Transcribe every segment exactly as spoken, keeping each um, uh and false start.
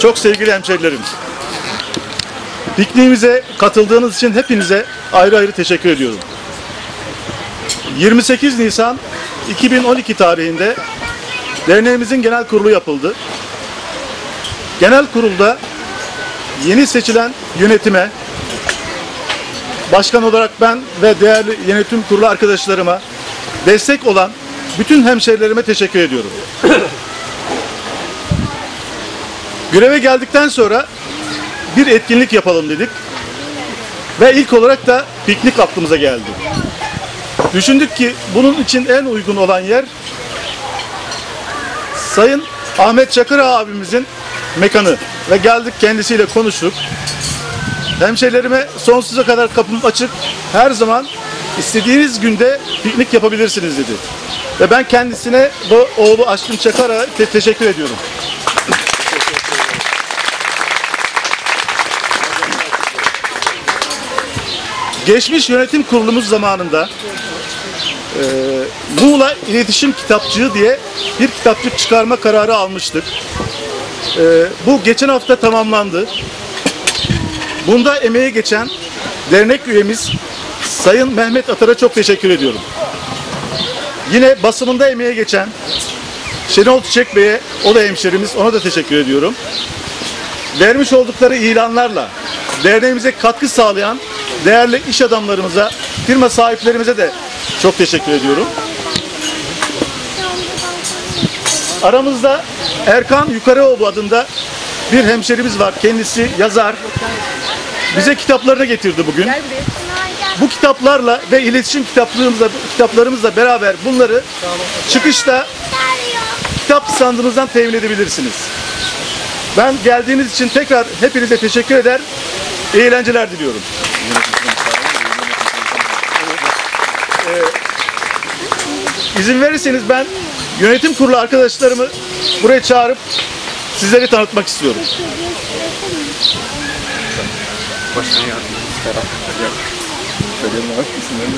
çok sevgili hemşerilerim. Pikniğimize katıldığınız için hepinize ayrı ayrı teşekkür ediyorum. yirmi sekiz Nisan iki bin on iki tarihinde derneğimizin genel kurulu yapıldı. Genel kurulda yeni seçilen yönetime, başkan olarak ben ve değerli yönetim kurulu arkadaşlarıma destek olan bütün hemşerilerime teşekkür ediyorum. Göreve geldikten sonra bir etkinlik yapalım dedik. Ve ilk olarak da piknik aklımıza geldi. Düşündük ki bunun için en uygun olan yer Sayın Ahmet Çakır abimizin mekanı. Ve geldik, kendisiyle konuştuk. Hemşehrilerime sonsuza kadar kapım açık. Her zaman istediğiniz günde piknik yapabilirsiniz dedi. Ve ben kendisine ve oğlu Aşkın Çakar'a te teşekkür ediyorum. Geçmiş yönetim kurulumuz zamanında e, Muğla İletişim Kitapçığı diye bir kitapçık çıkarma kararı almıştık. E, bu geçen hafta tamamlandı. Bunda emeği geçen dernek üyemiz Sayın Mehmet Atar'a çok teşekkür ediyorum. Yine basımında emeği geçen Şenol Çiçek Bey'e, o da hemşerimiz, ona da teşekkür ediyorum. Vermiş oldukları ilanlarla derneğimize katkı sağlayan değerli iş adamlarımıza, firma sahiplerimize de çok teşekkür ediyorum. Aramızda Erkan Yukarıoğlu adında bir hemşerimiz var. Kendisi yazar. Bize kitaplarını getirdi bugün. Bu kitaplarla ve iletişim kitaplarımızla, kitaplarımızla beraber bunları çıkışta kitap standımızdan temin edebilirsiniz. Ben geldiğiniz için tekrar hepinize teşekkür eder. İyi eğlenceler diliyorum. Ee, izin verirseniz ben yönetim kurulu arkadaşlarımı buraya çağırıp sizleri tanıtmak istiyorum. Başkan yardımcısı Ferhat. Söyleyelim abi, isimlerini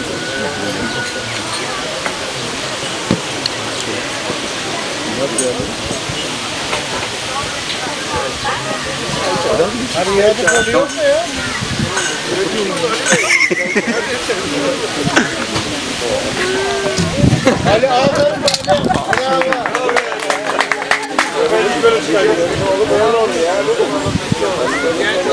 Her yerde kalıyor mu ya? Ali ağlarım ben. Bravo.